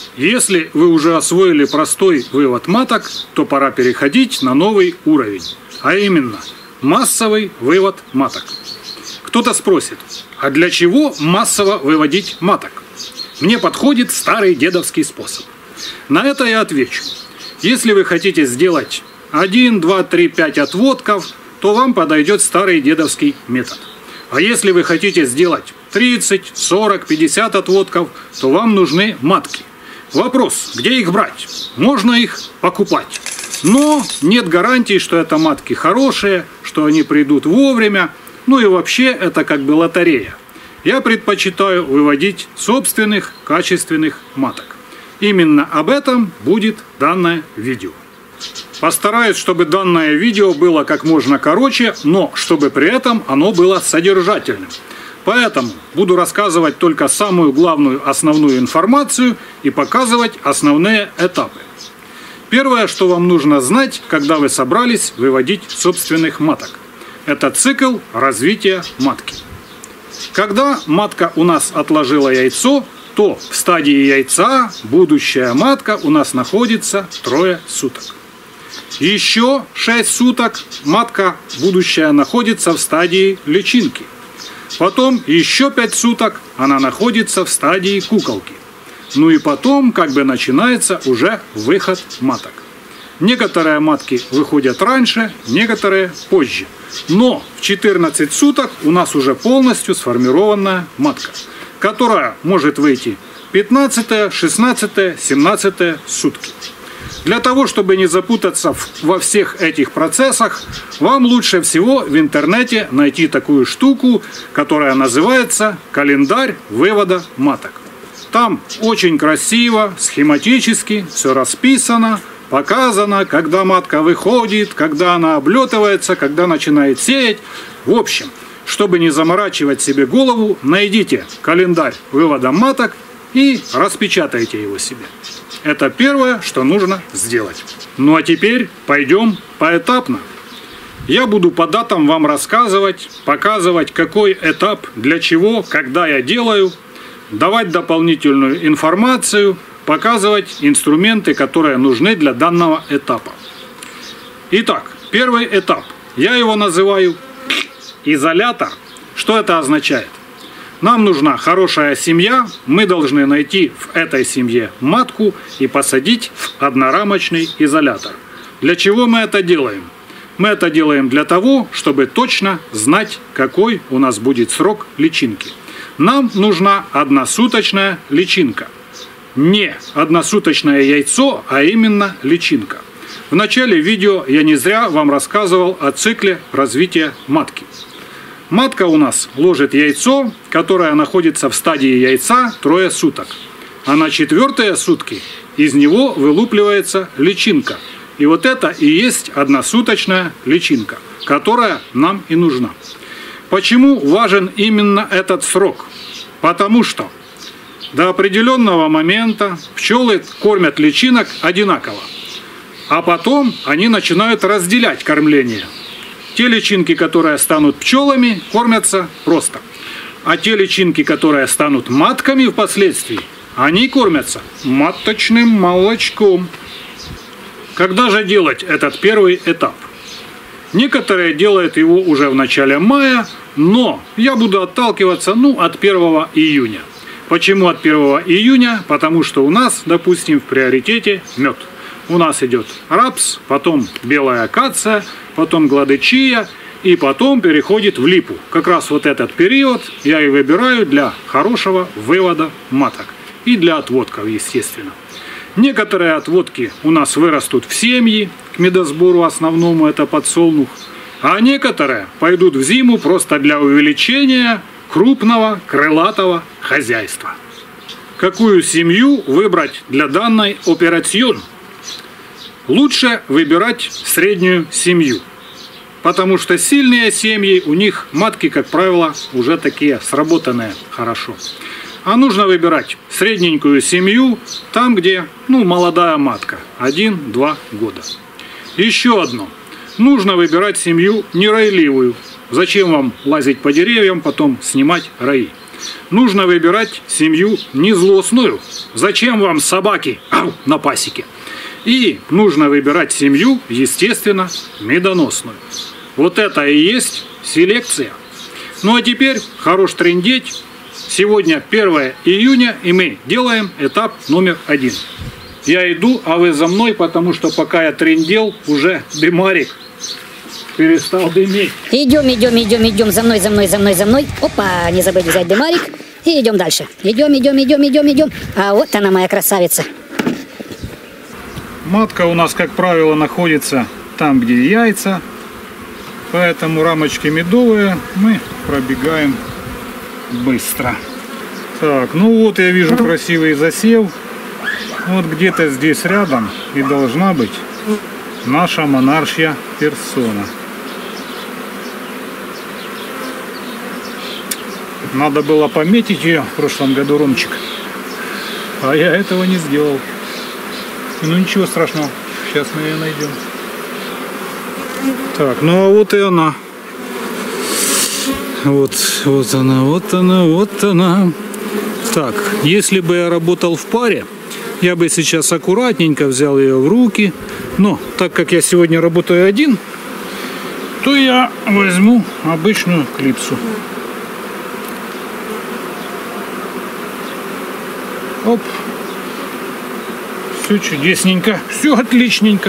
Если вы уже освоили простой вывод маток, то пора переходить на новый уровень, а именно массовый вывод маток. Кто-то спросит, а для чего массово выводить маток? Мне подходит старый дедовский способ. На это я отвечу. Если вы хотите сделать 1, 2, 3, 5 отводков, то вам подойдет старый дедовский метод. А если вы хотите сделать 30, 40, 50 отводков, то вам нужны матки. Вопрос, где их брать? Можно их покупать. Но нет гарантии, что это матки хорошие, что они придут вовремя. Ну и вообще это как бы лотерея. Я предпочитаю выводить собственных качественных маток. Именно об этом будет данное видео. Постараюсь, чтобы данное видео было как можно короче, но чтобы при этом оно было содержательным. Поэтому буду рассказывать только самую главную основную информацию и показывать основные этапы. Первое, что вам нужно знать, когда вы собрались выводить собственных маток, это цикл развития матки. Когда матка у нас отложила яйцо, то в стадии яйца будущая матка у нас находится 3 суток. Еще 6 суток матка будущая находится в стадии личинки. Потом еще 5 суток она находится в стадии куколки. Ну и потом как бы начинается уже выход маток. Некоторые матки выходят раньше, некоторые позже. Но в 14 суток у нас уже полностью сформированная матка, которая может выйти 15, 16, 17 сутки. Для того, чтобы не запутаться во всех этих процессах, вам лучше всего в интернете найти такую штуку, которая называется «Календарь вывода маток». Там очень красиво, схематически все расписано, показано, когда матка выходит, когда она облетывается, когда начинает сеять. В общем, чтобы не заморачивать себе голову, найдите календарь вывода маток и распечатайте его себе. Это первое, что нужно сделать. Ну а теперь пойдем поэтапно. Я буду по датам вам рассказывать, показывать, какой этап, для чего, когда я делаю, давать дополнительную информацию, показывать инструменты, которые нужны для данного этапа. Итак, первый этап. Я его называю изолятор. Что это означает? Нам нужна хорошая семья, мы должны найти в этой семье матку и посадить в однорамочный изолятор. Для чего мы это делаем? Мы это делаем для того, чтобы точно знать, какой у нас будет срок личинки. Нам нужна односуточная личинка. Не односуточное яйцо, а именно личинка. В начале видео я не зря вам рассказывал о цикле развития матки. Матка у нас ложит яйцо, которое находится в стадии яйца 3 суток. А на 4-е сутки из него вылупливается личинка. И вот это и есть односуточная личинка, которая нам и нужна. Почему важен именно этот срок? Потому что до определенного момента пчелы кормят личинок одинаково. А потом они начинают разделять кормление. Те личинки, которые станут пчелами, кормятся просто. А те личинки, которые станут матками впоследствии, они кормятся маточным молочком. Когда же делать этот первый этап? Некоторые делают его уже в начале мая, но я буду отталкиваться от 1 июня. Почему от 1 июня? Потому что у нас, допустим, в приоритете мед. У нас идет рапс, потом белая акация, потом гладычия и потом переходит в липу. Как раз вот этот период я и выбираю для хорошего вывода маток. И для отводков, естественно. Некоторые отводки у нас вырастут в семьи, к медосбору основному это подсолнух. А некоторые пойдут в зиму просто для увеличения крупного крылатого хозяйства. Какую семью выбрать для данной операции? Лучше выбирать среднюю семью, потому что сильные семьи, у них матки, как правило, уже такие сработанные хорошо. А нужно выбирать средненькую семью, там, где молодая матка, 1-2 года. Еще одно. Нужно выбирать семью неройливую. Зачем вам лазить по деревьям, потом снимать раи? нужно выбирать семью не злостную. Зачем вам собаки на пасеке? И нужно выбирать семью, естественно, медоносную. Вот это и есть селекция. Ну а теперь хорош трындеть. Сегодня 1 июня, и мы делаем этап номер 1. Я иду, а вы за мной, потому что пока я трындел, уже дымарик перестал дыметь. Идем, за мной. Опа, не забыли взять дымарик. И идем дальше. Идем. А вот она, моя красавица. Матка у нас, как правило, находится там, где яйца. Поэтому рамочки медовые мы пробегаем быстро. Так, ну вот я вижу красивый засев. Вот где-то здесь рядом и должна быть наша монаршья персона. Надо было пометить ее в прошлом году, Ромчик. А я этого не сделал. Ну ничего страшного, сейчас мы ее найдем. Так, ну а вот и она. Вот она. Так, если бы я работал в паре, я бы сейчас аккуратненько взял ее в руки. Но так как я сегодня работаю один, то я возьму обычную клипсу. Оп. Все чудесненько, все отличненько.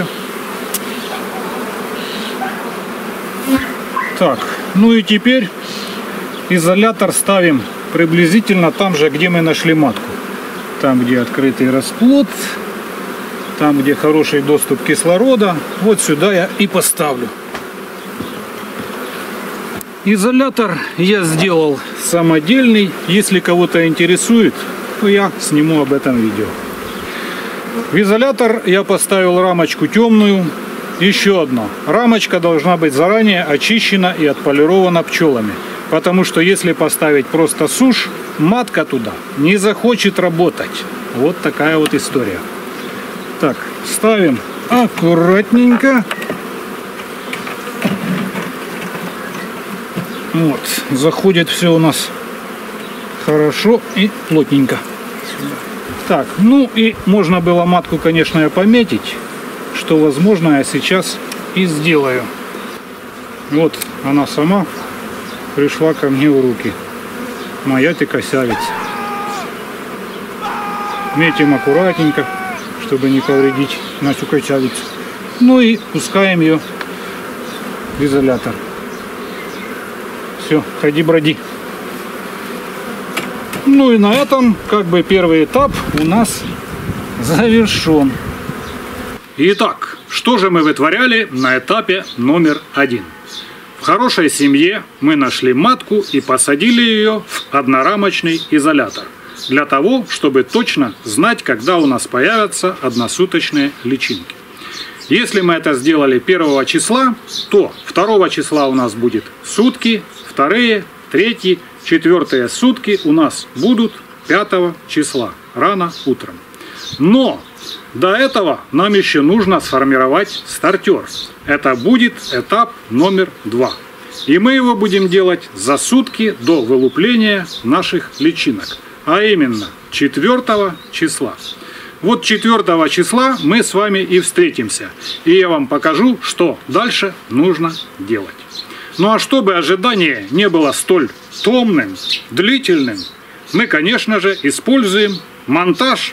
Так, ну и теперь изолятор ставим приблизительно там же, где мы нашли матку. Там, где открытый расплод, там, где хороший доступ кислорода. Вот сюда я и поставлю. Изолятор я сделал самодельный. Если кого-то интересует, то я сниму об этом видео. В изолятор я поставил рамочку темную. Еще одно. Рамочка должна быть заранее очищена и отполирована пчелами. Потому что если поставить просто сушь, матка туда не захочет работать. Вот такая вот история. Так, ставим аккуратненько. Вот, заходит все у нас хорошо и плотненько. Так, ну и можно было матку, конечно, и пометить, что возможно я сейчас и сделаю. Вот она сама пришла ко мне в руки. Моя ты красавица. Метим аккуратненько, чтобы не повредить нашу красавицу. Ну и пускаем ее в изолятор. Все, ходи броди. Ну и на этом как бы первый этап у нас завершен. Итак, что же мы вытворяли на этапе номер 1? В хорошей семье мы нашли матку и посадили ее в однорамочный изолятор. Для того, чтобы точно знать, когда у нас появятся односуточные личинки. Если мы это сделали 1 числа, то 2 числа у нас будет сутки, 2, 3, 4 сутки у нас будут 5 числа, рано утром. Но до этого нам еще нужно сформировать стартер. Это будет этап номер 2. И мы его будем делать за сутки до вылупления наших личинок. А именно 4 числа. Вот 4 числа мы с вами и встретимся. И я вам покажу, что дальше нужно делать. Ну а чтобы ожидание не было столь томным, длительным, мы, конечно же, используем монтаж.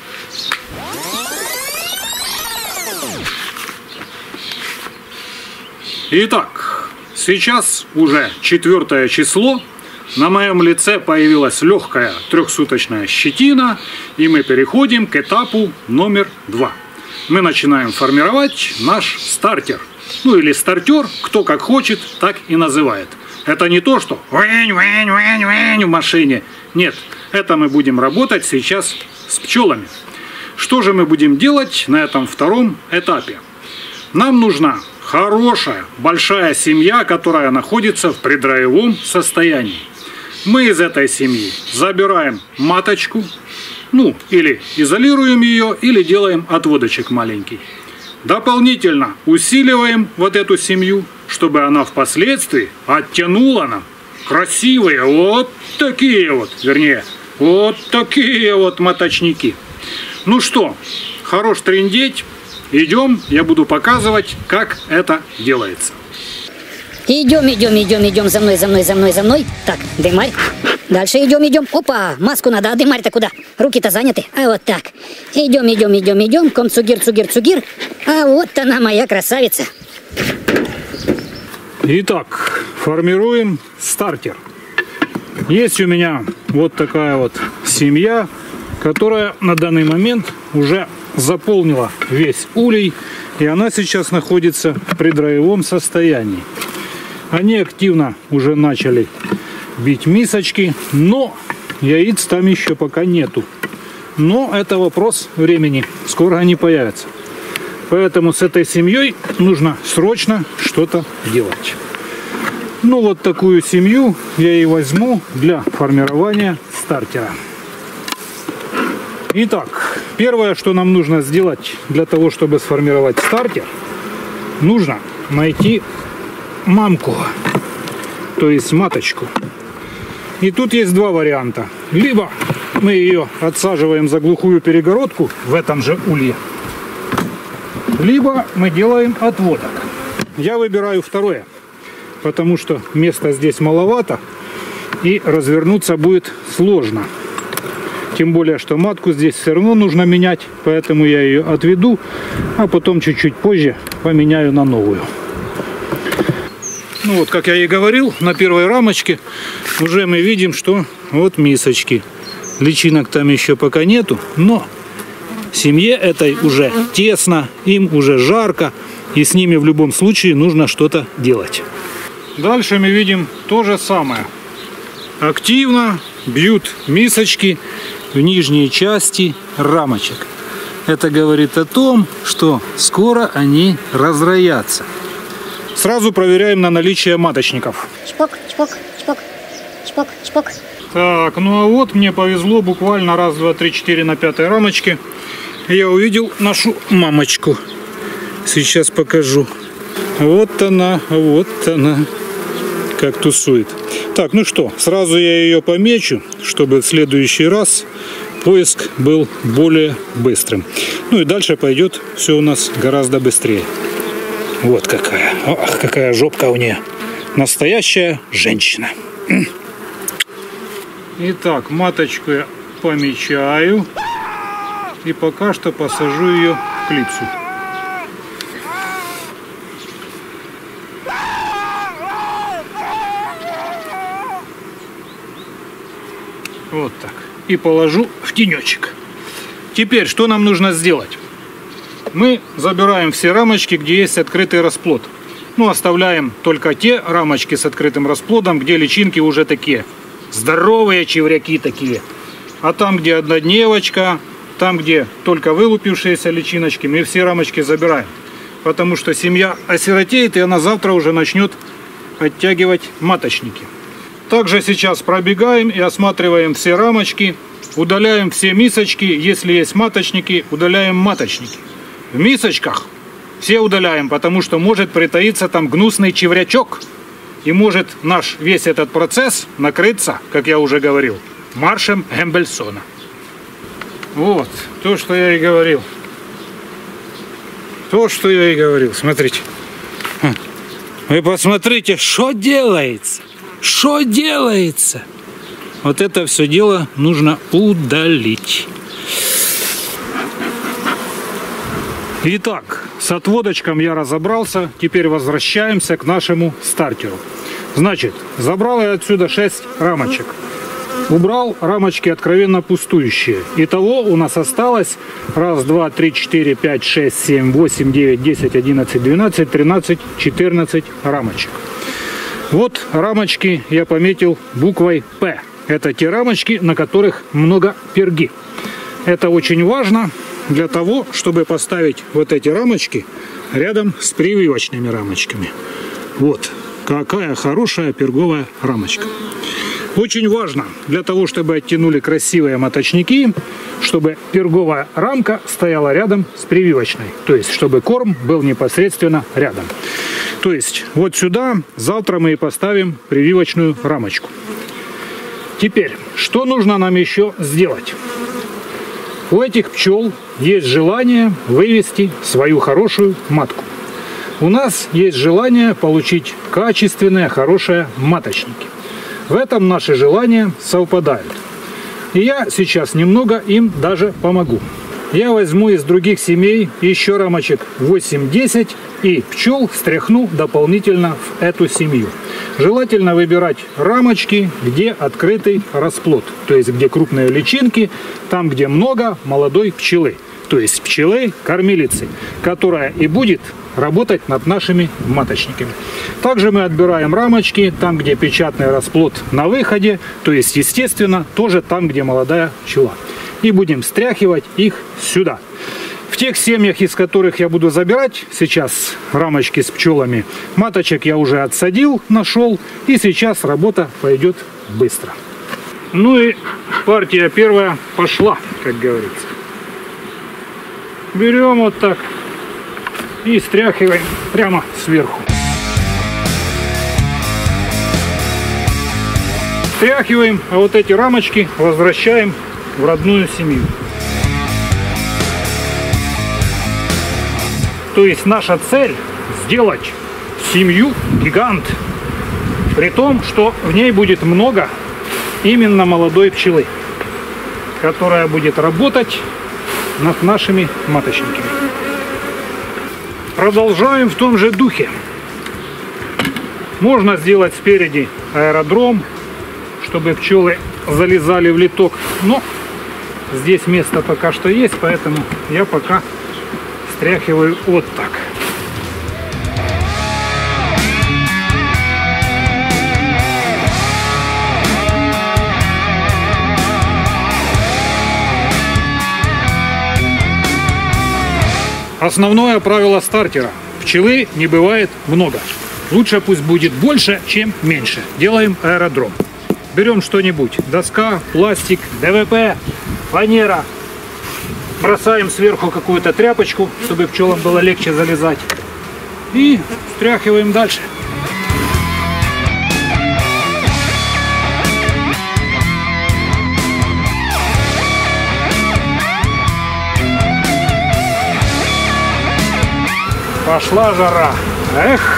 Итак, сейчас уже 4 число. На моем лице появилась легкая 3-суточная щетина, и мы переходим к этапу номер 2. Мы начинаем формировать наш стартер. Ну или стартер, кто как хочет, так и называет. Это не то, что в машине. Нет, это мы будем работать сейчас с пчелами. Что же мы будем делать на этом 2-м этапе? Нам нужна хорошая, большая семья, которая находится в предроевом состоянии. Мы из этой семьи забираем маточку, ну, или изолируем ее, или делаем отводочек маленький. Дополнительно усиливаем вот эту семью, чтобы она впоследствии оттянула нам красивые, вот такие вот, вернее, вот такие вот моточники. Ну что, хорош трындеть, идем, я буду показывать, как это делается. Идем, идем, идем, идем, за мной, за мной, за мной, за мной. Так, дымарь. Дальше идем, идем. Опа, маску надо, а дымарь-то куда? Руки-то заняты. А вот так. Идем, идем, идем, идем. Комцугир, цугир, цугир. А вот она, моя красавица. Итак, формируем стартер. Есть у меня вот такая вот семья, которая на данный момент уже заполнила весь улей, и она сейчас находится в предроевом состоянии. Они активно уже начали бить мисочки, но яиц там еще пока нету. Но это вопрос времени, скоро они появятся. Поэтому с этой семьей нужно срочно что-то делать. Ну вот такую семью я и возьму для формирования стартера. Итак, первое, что нам нужно сделать для того, чтобы сформировать стартер, нужно найти мамку, то есть маточку. И тут есть два варианта. Либо мы ее отсаживаем за глухую перегородку в этом же улье, либо мы делаем отводок. Я выбираю второе, потому что места здесь маловато и развернуться будет сложно. Тем более, что матку здесь все равно нужно менять, поэтому я ее отведу, а потом чуть-чуть позже поменяю на новую. Ну вот, как я и говорил, на первой рамочке уже мы видим, что вот мисочки. Личинок там еще пока нету, но семье этой уже тесно, им уже жарко, и с ними в любом случае нужно что-то делать. Дальше мы видим то же самое. Активно бьют мисочки в нижней части рамочек. Это говорит о том, что скоро они разроятся. Сразу проверяем на наличие маточников. Чпок, чпок, чпок, чпок, чпок. Так, ну а вот мне повезло буквально раз, два, три, четыре на пятой рамочке. Я увидел нашу мамочку. Сейчас покажу. Вот она, как тусует. Так, ну что, сразу я ее помечу, чтобы в следующий раз поиск был более быстрым. Ну и дальше пойдет все у нас гораздо быстрее. Вот какая. Ох, какая жопка у нее. Настоящая женщина. Итак, маточку я помечаю. И пока что посажу ее в клипсу. Вот так. И положу в тенечек. Теперь, что нам нужно сделать? Мы забираем все рамочки, где есть открытый расплод. Ну, оставляем только те рамочки с открытым расплодом, где личинки уже такие. Здоровые чевряки такие. А там, где однодневочка, там, где только вылупившиеся личиночки, мы все рамочки забираем. Потому что семья осиротеет, и она завтра уже начнет оттягивать маточники. Также сейчас пробегаем и осматриваем все рамочки. Удаляем все мисочки. Если есть маточники, удаляем маточники. В мисочках все удаляем, потому что может притаиться там гнусный чеврячок. И может наш весь этот процесс накрыться, как я уже говорил, маршем Гембельсона. Вот, то, что я и говорил. То, что я и говорил. Смотрите. Вы посмотрите, что делается. Что делается? Вот это все дело нужно удалить. Итак, с отводочком я разобрался. Теперь возвращаемся к нашему стартеру. Значит, забрал я отсюда 6 рамочек. Убрал рамочки откровенно пустующие. Итого у нас осталось 1, 2, 3, 4, 5, 6, 7, 8, 9, 10, 11, 12, 13, 14 рамочек. Вот рамочки я пометил буквой П. Это те рамочки, на которых много перги. Это очень важно для того, чтобы поставить вот эти рамочки рядом с прививочными рамочками. Вот какая хорошая перговая рамочка. Очень важно для того, чтобы оттянули красивые моточники, чтобы перговая рамка стояла рядом с прививочной. То есть, чтобы корм был непосредственно рядом. То есть вот сюда завтра мы и поставим прививочную рамочку. Теперь, что нужно нам еще сделать? У этих пчел есть желание вывести свою хорошую матку. У нас есть желание получить качественные, хорошие маточники. В этом наши желания совпадают. И я сейчас немного им даже помогу. Я возьму из других семей еще рамочек 8-10 и пчел встряхну дополнительно в эту семью. Желательно выбирать рамочки, где открытый расплод, то есть где крупные личинки, там где много молодой пчелы, то есть пчелы-кормилицы, которая и будет работать над нашими маточниками. Также мы отбираем рамочки там, где печатный расплод на выходе, то есть естественно тоже там, где молодая пчела. И будем встряхивать их сюда. В тех семьях, из которых я буду забирать сейчас рамочки с пчелами, маточек я уже отсадил, нашел, и сейчас работа пойдет быстро. Ну и партия первая пошла, как говорится. Берем вот так и стряхиваем прямо сверху. Стряхиваем, а вот эти рамочки возвращаем в родную семью. То есть наша цель сделать семью гигант, при том, что в ней будет много именно молодой пчелы, которая будет работать над нашими маточниками. Продолжаем в том же духе. Можно сделать спереди аэродром, чтобы пчелы залезали в литок, но здесь место пока что есть, поэтому я пока стряхиваю вот так. Основное правило стартера. Пчелы не бывает много. Лучше пусть будет больше, чем меньше. Делаем аэродром. Берем что-нибудь. Доска, пластик, ДВП, фанера. Бросаем сверху какую-то тряпочку, чтобы пчелам было легче залезать. И стряхиваем дальше. Пошла жара. Эх!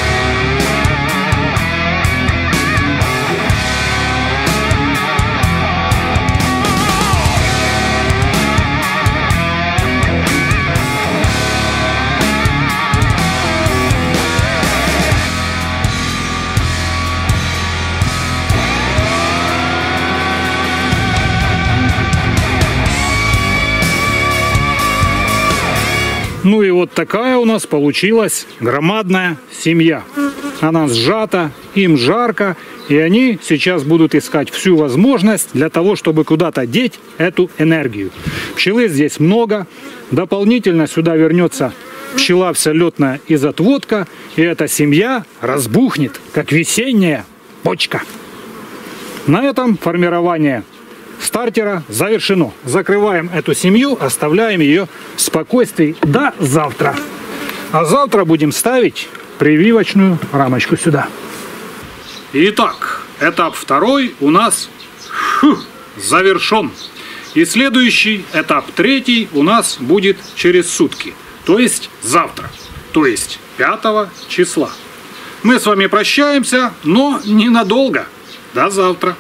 Ну и вот такая у нас получилась громадная семья. Она сжата, им жарко, и они сейчас будут искать всю возможность для того, чтобы куда-то деть эту энергию. Пчелы здесь много. Дополнительно сюда вернется пчела вся летная из отводка, и эта семья разбухнет, как весенняя почка. На этом формирование стартера завершено. Закрываем эту семью, оставляем ее в спокойствии до завтра. А завтра будем ставить прививочную рамочку сюда. Итак, этап второй у нас завершен. И следующий, этап третий, у нас будет через сутки. То есть завтра. То есть 5 числа. Мы с вами прощаемся, но ненадолго. До завтра.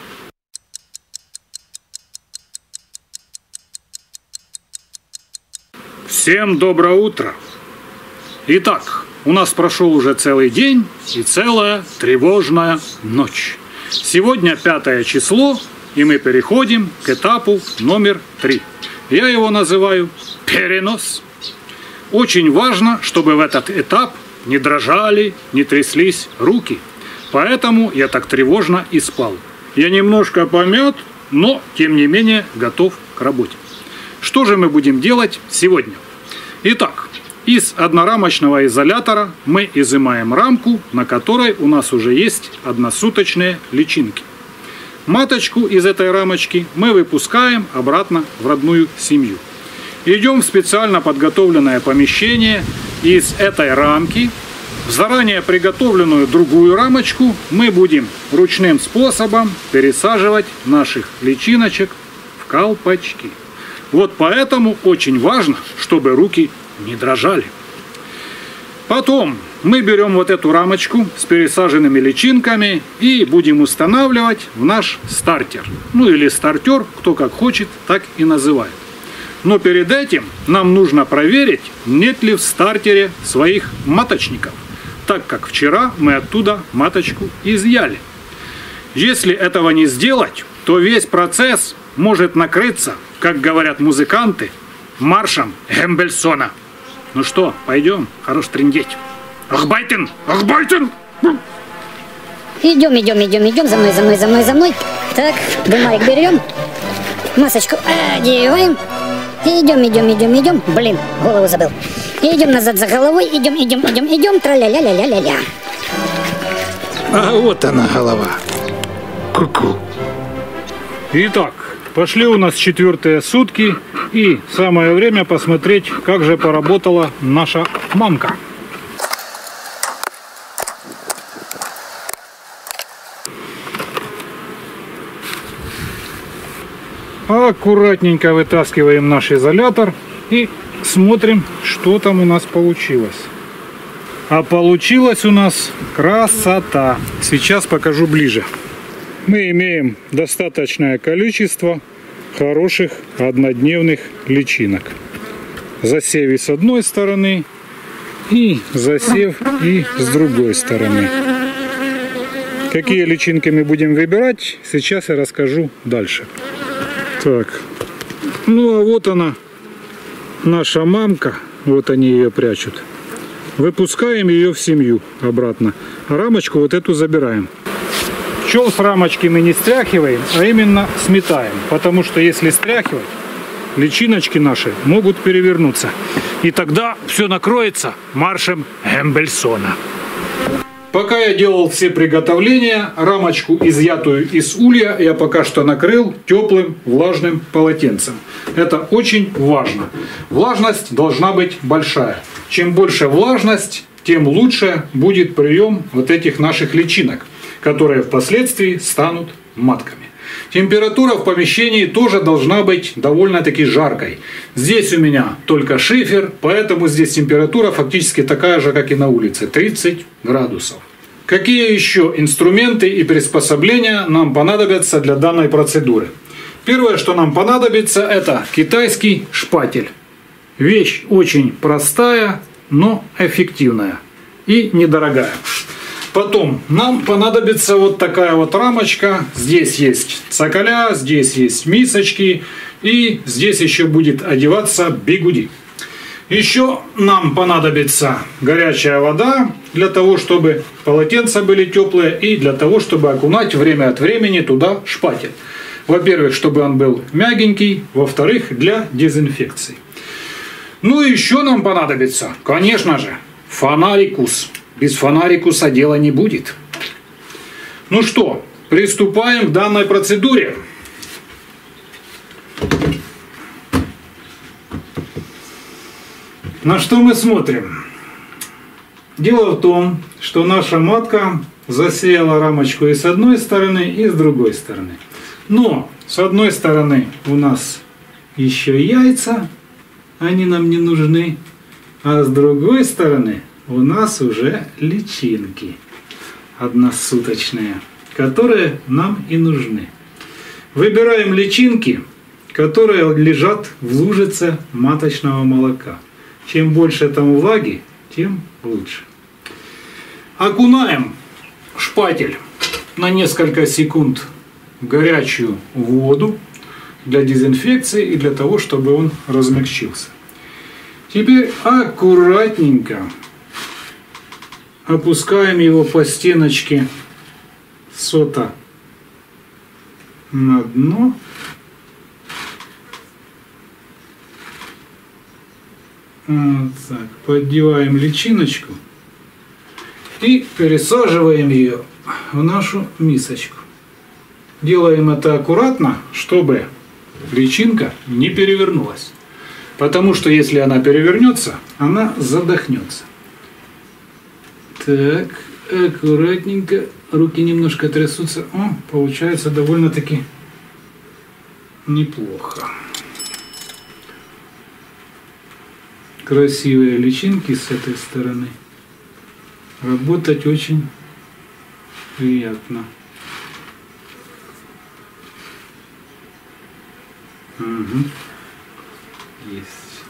Всем доброе утро! Итак, у нас прошел уже целый день и целая тревожная ночь. Сегодня 5 число, и мы переходим к этапу номер 3. Я его называю перенос. Очень важно, чтобы в этот этап не дрожали, не тряслись руки. Поэтому я так тревожно и спал. Я немножко помят, но тем не менее готов к работе. Что же мы будем делать сегодня? Итак, из однорамочного изолятора мы изымаем рамку, на которой у нас уже есть односуточные личинки. Маточку из этой рамочки мы выпускаем обратно в родную семью. Идем в специально подготовленное помещение. Из этой рамки В заранее приготовленную другую рамочку мы будем ручным способом пересаживать наших личиночек в колпачки. Вот поэтому очень важно, чтобы руки не дрожали. Потом мы берем вот эту рамочку с пересаженными личинками и будем устанавливать в наш стартер. Ну или стартер, кто как хочет, так и называет. Но перед этим нам нужно проверить, нет ли в стартере своих маточников, так как вчера мы оттуда маточку изъяли. Если этого не сделать, то весь процесс может накрыться, как говорят музыканты, маршем Гембельсона. Ну что, пойдем, хорош трындеть. Ахбайтен! Ахбайтен! Идем, за мной. Так, дымарик берем, масочку одеваем. Идем. Блин, голову забыл. Идем назад за головой, идем, тра-ля-ля-ля-ля-ля-ля. А вот она голова. Ку-ку. Итак, пошли у нас 4-е сутки, и самое время посмотреть, как же поработала наша мамка. Аккуратненько вытаскиваем наш изолятор и смотрим, что там у нас получилось. А получилась у нас красота. Сейчас покажу ближе. Мы имеем достаточное количество хороших однодневных личинок. Засев и с одной стороны, и засев и с другой стороны. Какие личинки мы будем выбирать, сейчас я расскажу дальше. Так, ну а вот она, наша мамка, вот они ее прячут. Выпускаем ее в семью обратно, а рамочку вот эту забираем. Пчел с рамочки мы не стряхиваем, а именно сметаем, потому что если стряхивать, личиночки наши могут перевернуться. И тогда все накроется маршем Гембельсона. Пока я делал все приготовления, рамочку, изъятую из улья, я пока что накрыл теплым влажным полотенцем. Это очень важно. Влажность должна быть большая. Чем больше влажность, тем лучше будет прием вот этих наших личинок, которые впоследствии станут матками. Температура в помещении тоже должна быть довольно-таки жаркой. Здесь у меня только шифер, поэтому здесь температура фактически такая же, как и на улице, 30 градусов. Какие еще инструменты и приспособления нам понадобятся для данной процедуры? Первое, что нам понадобится, это китайский шпатель. Вещь очень простая, но эффективная и недорогая. Потом нам понадобится вот такая вот рамочка. Здесь есть цоколя, здесь есть мисочки. И здесь еще будет одеваться бигуди. Еще нам понадобится горячая вода для того, чтобы полотенца были теплые. И для того, чтобы окунать время от времени туда шпатель. Во-первых, чтобы он был мягенький. Во-вторых, для дезинфекции. Ну и еще нам понадобится, конечно же, фонарикус. Без фонарикуса дела не будет. Ну что, приступаем к данной процедуре. На что мы смотрим? Дело в том, что наша матка засеяла рамочку и с одной стороны, и с другой стороны. Но с одной стороны у нас еще яйца, они нам не нужны, а с другой стороны у нас уже личинки односуточные, которые нам и нужны. Выбираем личинки, которые лежат в лужице маточного молока. Чем больше там влаги, тем лучше. Окунаем шпатель на несколько секунд в горячую воду для дезинфекции и для того, чтобы он размягчился. Теперь аккуратненько опускаем его по стеночке сота на дно. Вот так. Поддеваем личиночку и пересаживаем ее в нашу мисочку. Делаем это аккуратно, чтобы личинка не перевернулась. Потому что если она перевернется, она задохнется. Так, аккуратненько. Руки немножко трясутся. О, получается довольно-таки неплохо. Красивые личинки с этой стороны. Работать очень приятно. Угу. Есть.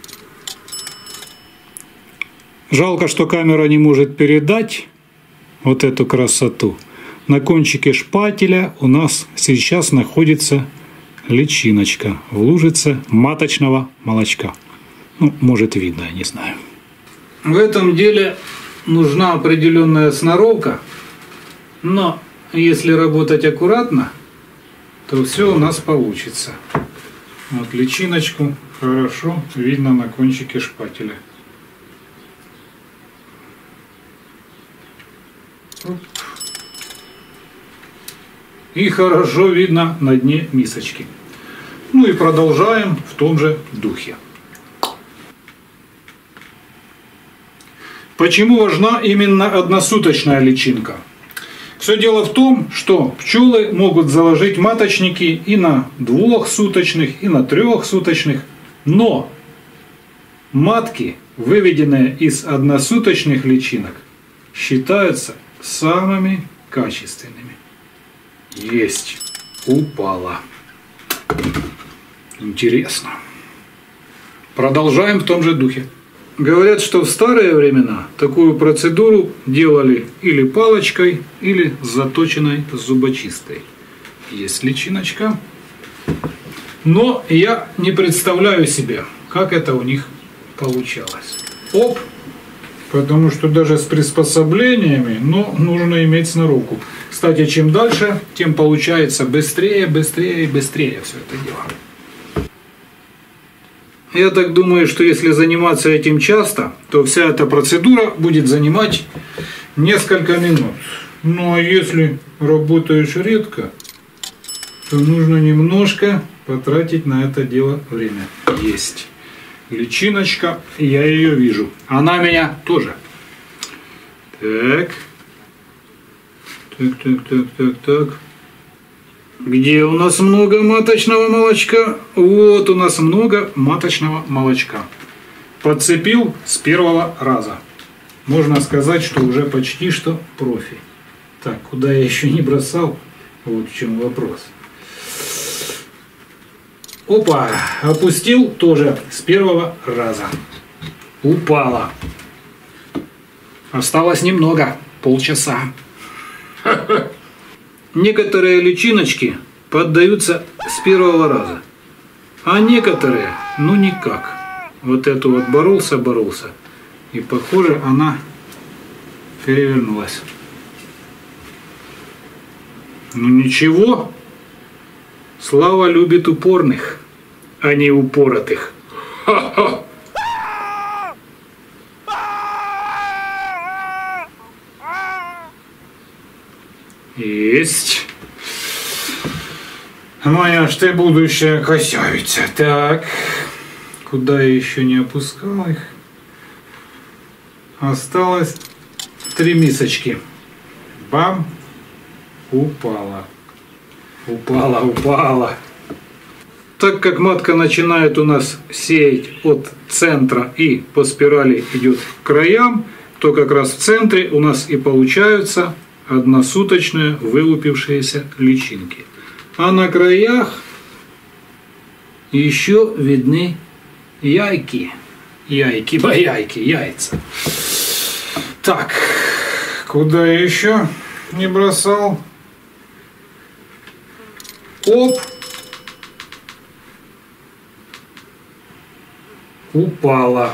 Жалко, что камера не может передать вот эту красоту. На кончике шпателя у нас сейчас находится личиночка в лужице маточного молочка. Ну, может, видно, я не знаю. В этом деле нужна определенная сноровка, но если работать аккуратно, то все у нас получится. Вот личиночку хорошо видно на кончике шпателя. И хорошо видно на дне мисочки. Ну и продолжаем в том же духе. Почему важна именно односуточная личинка? Все дело в том, что пчелы могут заложить маточники и на 2-суточных, и на 3-суточных, но матки, выведенные из односуточных личинок, считаются самыми качественными. Есть. Упала. Интересно. Продолжаем в том же духе. Говорят, что в старые времена такую процедуру делали или палочкой, или заточенной зубочисткой. Есть личиночка. Но я не представляю себе, как это у них получалось. Оп! Потому что даже с приспособлениями, но нужно иметь сноровку. Кстати, чем дальше, тем получается быстрее, быстрее и быстрее все это дело. Я так думаю, что если заниматься этим часто, то вся эта процедура будет занимать несколько минут. Ну а если работаешь редко, то нужно немножко потратить на это дело время. Есть. Личиночка, я ее вижу. Она меня тоже. Так. Так. Где у нас много маточного молочка? Вот у нас много маточного молочка. Подцепил с первого раза. Можно сказать, что уже почти что профи. Так, куда я еще не бросал? Вот в чем вопрос. Опа, опустил тоже с первого раза. Упала. Осталось немного, полчаса. Некоторые личиночки поддаются с первого раза, а некоторые, ну никак. Вот эту вот боролся, и похоже она перевернулась. Ну ничего, слава любит упорных, а не упоротых. Ха-ха! Есть. Моя ж ты будущая красавица. Так. Куда я еще не опускал их? Осталось 3 мисочки. Бам. Упала. Упала. Так как матка начинает у нас сеять от центра и по спирали идет к краям, то как раз в центре у нас и получаются односуточные вылупившиеся личинки. А на краях еще видны яйки. Яйки-бояйки, яйца. Так, куда я еще не бросал? Оп! Упала.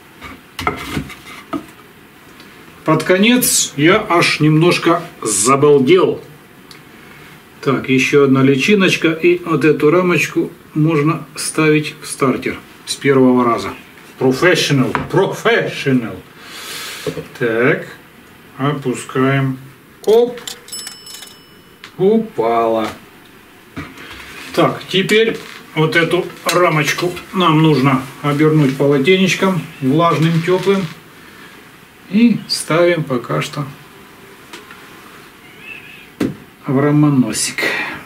Под конец я аж немножко забалдел. Так, еще одна личиночка, и вот эту рамочку можно ставить в стартер с первого раза. Professional. Так, опускаем. Оп. Упала. Так, теперь вот эту рамочку нам нужно обернуть полотенечком влажным, теплым. И ставим пока что в ромоносик.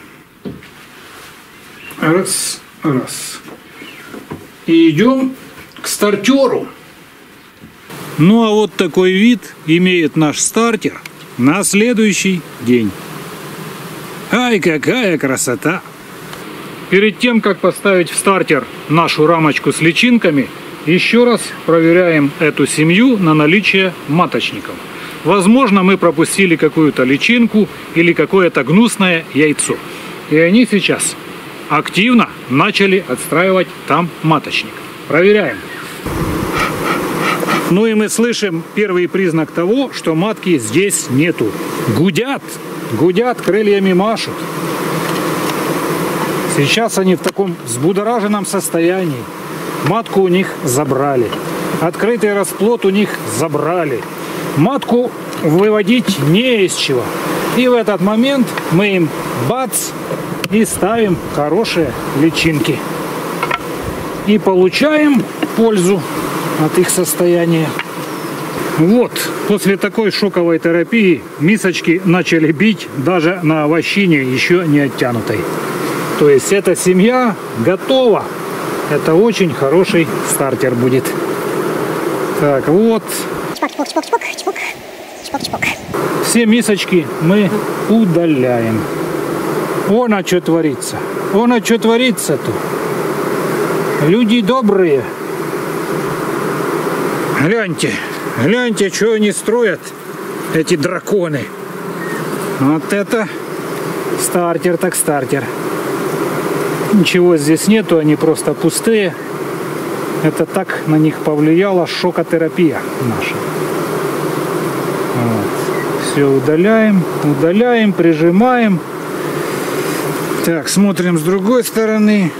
Раз, раз. И идем к стартеру. Ну а вот такой вид имеет наш стартер на следующий день. Ай, какая красота! Перед тем, как поставить в стартер нашу рамочку с личинками, еще раз проверяем эту семью на наличие маточников. Возможно, мы пропустили какую-то личинку или какое-то гнусное яйцо. И они сейчас активно начали отстраивать там маточник. Проверяем. Ну и мы слышим первый признак того, что матки здесь нету. Гудят, гудят, крыльями машут. Сейчас они в таком взбудораженном состоянии. Матку у них забрали. Открытый расплод у них забрали. Матку выводить не из чего. И в этот момент мы им бац и ставим хорошие личинки. И получаем пользу от их состояния. Вот, после такой шоковой терапии мисочки начали бить даже на овощине еще не оттянутой. То есть эта семья готова. Это очень хороший стартер будет. Так, вот. Чпок, чпок, чпок, чпок, чпок. Все мисочки мы удаляем. Вон, а что творится. Вон, а что творится-то. Люди добрые. Гляньте, гляньте, что они строят, эти драконы. Вот это стартер так стартер. Ничего здесь нету, они просто пустые. Это так на них повлияла шокотерапия наша. Вот. Все удаляем, удаляем, прижимаем. Так, смотрим с другой стороны.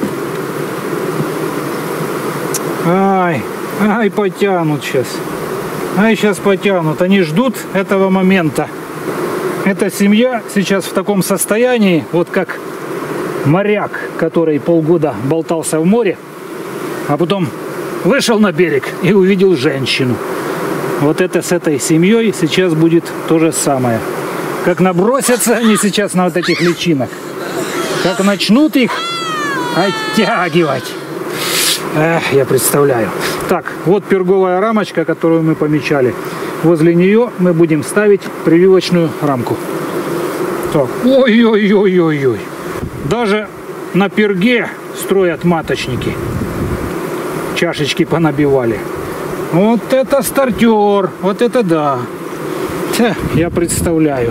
Ай, ай, потянут сейчас. Ай, сейчас потянут. Они ждут этого момента. Эта семья сейчас в таком состоянии, вот как моряк, который полгода болтался в море, а потом вышел на берег и увидел женщину. Вот это с этой семьей сейчас будет то же самое. Как набросятся они сейчас на вот этих личинок, как начнут их оттягивать. Я представляю. Так, вот перговая рамочка, которую мы помечали. Возле нее мы будем ставить прививочную рамку. Так, ой-ой-ой-ой-ой. Даже на перге строят маточники. Чашечки понабивали. Вот это стартер. Вот это да. Я представляю.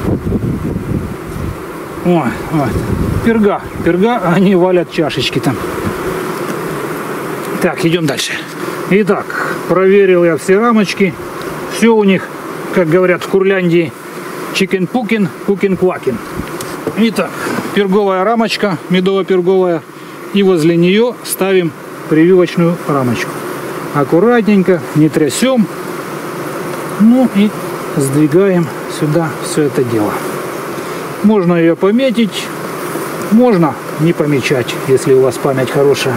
Ой, вот. Перга, они валят чашечки там. Так, идем дальше. Итак, проверил я все рамочки. Все у них, как говорят в Курляндии, чикен-пукин, пукин-квакин. Итак, перговая рамочка, медово-перговая. И возле нее ставим прививочную рамочку. Аккуратненько, не трясем. Ну и сдвигаем сюда все это дело. Можно ее пометить, можно не помечать, если у вас память хорошая.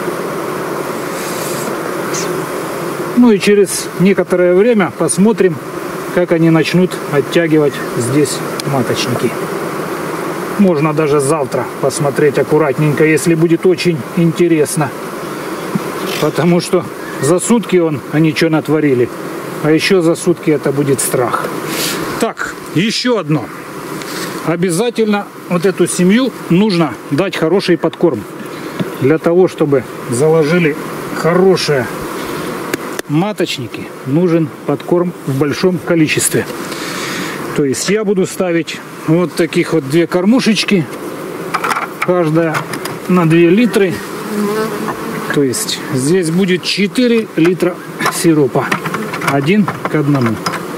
Ну и через некоторое время посмотрим, как они начнут оттягивать здесь маточники. Можно даже завтра посмотреть аккуратненько, если будет очень интересно. Потому что за сутки они что натворили, а еще за сутки это будет страх. Так, еще одно. Обязательно вот эту семью нужно дать хороший подкорм. Для того, чтобы заложили хорошие маточники, нужен подкорм в большом количестве. То есть я буду ставить вот таких вот 2 кормушечки, каждая на 2 литры. То есть здесь будет 4 литра сиропа, 1 к 1.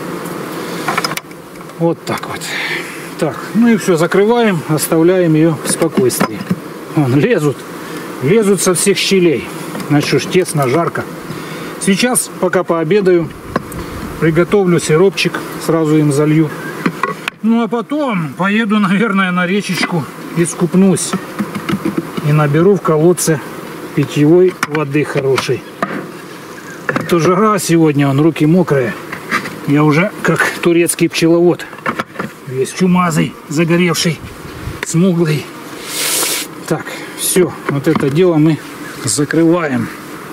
Вот так вот. Так, ну и все, закрываем, оставляем ее в спокойствии. Вон, лезут со всех щелей. Значит, уж тесно, жарко. Сейчас, пока пообедаю, приготовлю сиропчик, сразу им залью. Ну а потом поеду, наверное, на речечку, искупнусь и наберу в колодце питьевой воды хорошей. то жара сегодня, руки мокрые. Я уже как турецкий пчеловод. Весь чумазый, загоревший, смуглый. Так, все, вот это дело мы закрываем.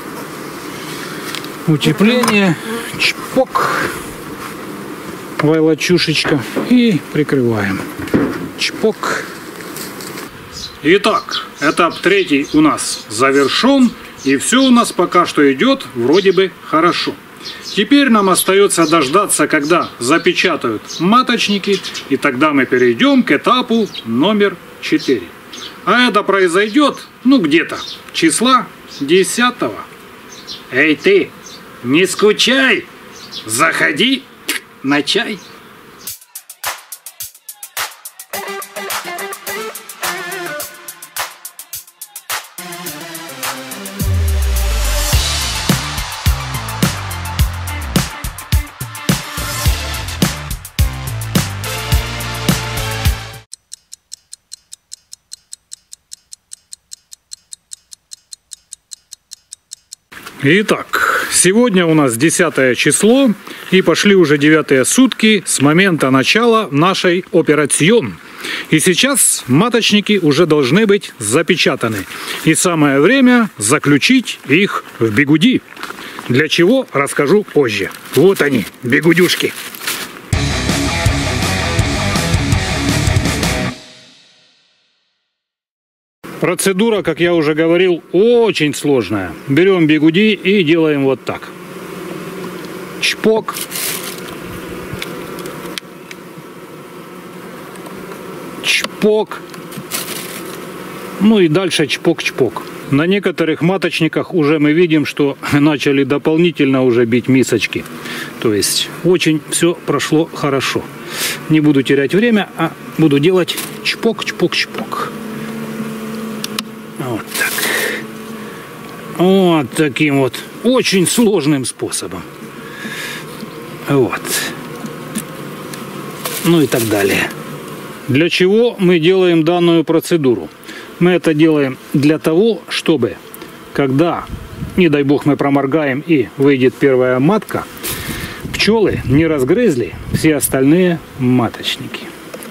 Утепление, чпок, вайлочушечка и прикрываем. Чпок. Итак, этап 3 у нас завершен, и все у нас пока что идет вроде бы хорошо. Теперь нам остается дождаться, когда запечатают маточники, и тогда мы перейдем к этапу номер 4. А это произойдет, где-то числа 10-го. Эй ты, не скучай, заходи на чай. Итак, сегодня у нас 10 число, и пошли уже 9 сутки с момента начала нашей операцион. И сейчас маточники уже должны быть запечатаны. И самое время заключить их в бигуди. Для чего, расскажу позже. Вот они, бигудюшки. Процедура, как я уже говорил, очень сложная. Берем бигуди и делаем вот так. Чпок. Чпок. Ну и дальше чпок-чпок. На некоторых маточниках уже мы видим, что начали дополнительно уже бить мисочки. То есть очень все прошло хорошо. Не буду терять время, а буду делать чпок-чпок-чпок. Вот так. Вот таким вот очень сложным способом. Вот. Ну и так далее. Для чего мы делаем данную процедуру? Мы это делаем для того, чтобы, когда, не дай бог, мы проморгаем и выйдет первая матка, пчелы не разгрызли все остальные маточники.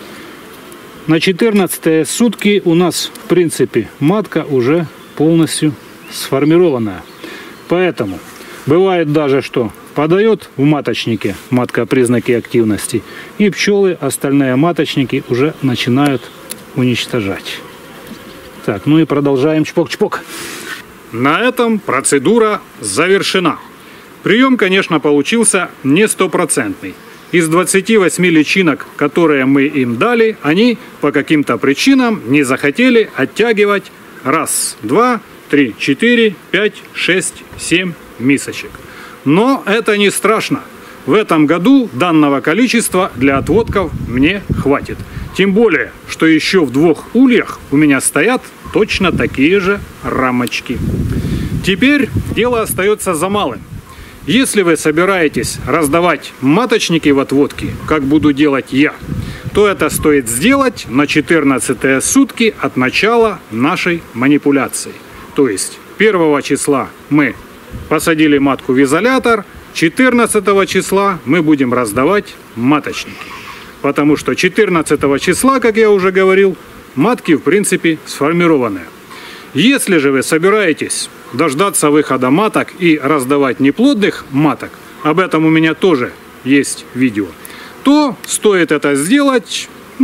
На 14-е сутки у нас, в принципе, матка уже полностью сформированная. Поэтому бывает даже, что подает в маточнике матка признаки активности, и пчелы остальные маточники уже начинают уничтожать. Так, ну и продолжаем чпок-чпок. На этом процедура завершена. Прием, конечно, получился не стопроцентный. Из 28 личинок, которые мы им дали, они по каким-то причинам не захотели оттягивать 1, 2, 3, 4, 5, 6, 7 мисочек. Но это не страшно. В этом году данного количества для отводков мне хватит. Тем более, что еще в 2 ульях у меня стоят точно такие же рамочки. Теперь дело остается за малым. Если вы собираетесь раздавать маточники в отводке, как буду делать я, то это стоит сделать на 14-е сутки от начала нашей манипуляции. То есть 1 числа мы посадили матку в изолятор, 14 числа мы будем раздавать маточники. Потому что 14 числа, как я уже говорил, матки в принципе сформированные. Если же вы собираетесь дождаться выхода маток и раздавать неплодных маток, об этом у меня тоже есть видео, то стоит это сделать,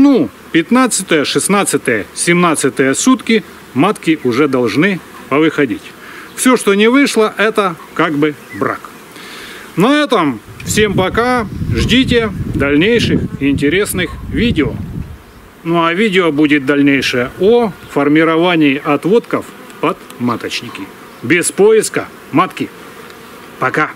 15, 16, 17 сутки матки уже должны повыходить. Все, что не вышло, это как бы брак. На этом всем пока, ждите дальнейших интересных видео. Ну а видео будет дальнейшее о формировании отводков под маточники. Без поиска матки. Пока.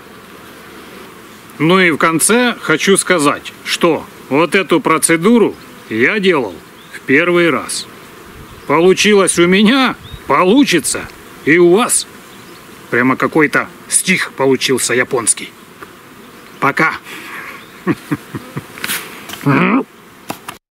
Ну и в конце хочу сказать, что вот эту процедуру я делал в первый раз. Получилось у меня, получится и у вас. Прямо какой-то стих получился японский. Пока.